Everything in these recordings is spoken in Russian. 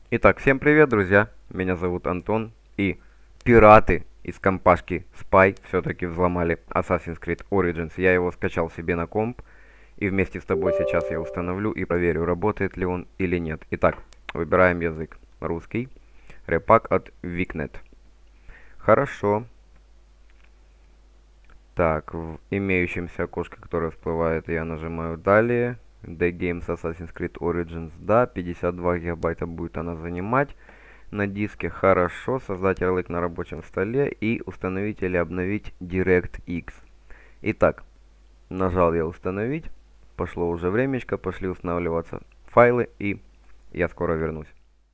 Итак, всем привет, друзья! Меня зовут Антон, и пираты из компашки Spy все-таки взломали Assassin's Creed Origins. Я его скачал себе на комп, и вместе с тобой сейчас я установлю и проверю, работает ли он или нет. Итак, выбираем язык русский, репак от Викнет. Хорошо. Так, в имеющемся окошке, которое всплывает, я нажимаю «Далее». The Games Assassin's Creed Origins, да, 52 гигабайта будет она занимать на диске. Хорошо, создать ярлык на рабочем столе и установить или обновить DirectX. Итак, нажал я установить, пошло уже времечко, пошли устанавливаться файлы, и я скоро вернусь.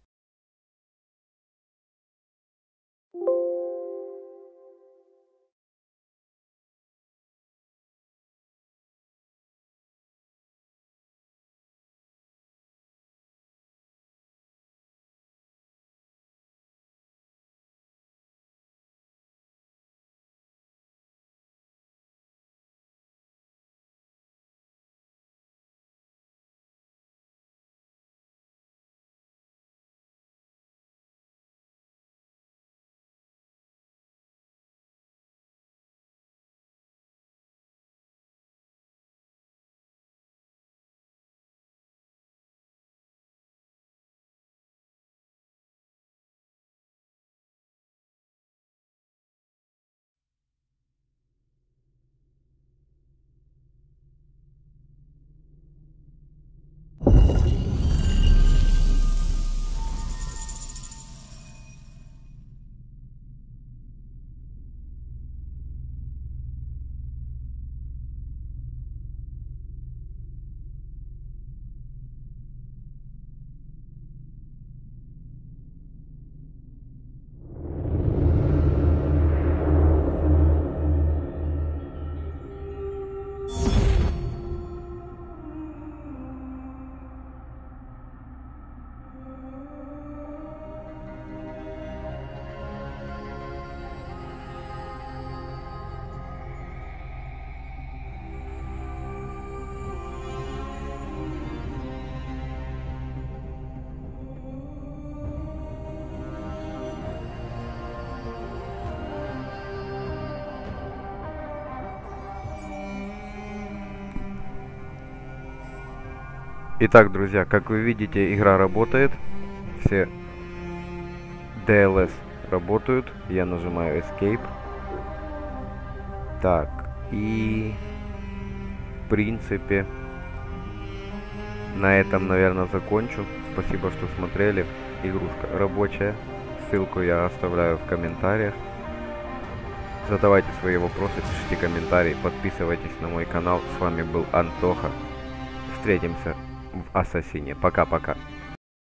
Итак, друзья, как вы видите, игра работает. Все DLS работают. Я нажимаю Escape. Так, и в принципе на этом, наверное, закончу. Спасибо, что смотрели. Игрушка рабочая. Ссылку я оставляю в комментариях. Задавайте свои вопросы, пишите комментарии, подписывайтесь на мой канал. С вами был Антоха. Встретимся в Ассасине. Пока-пока.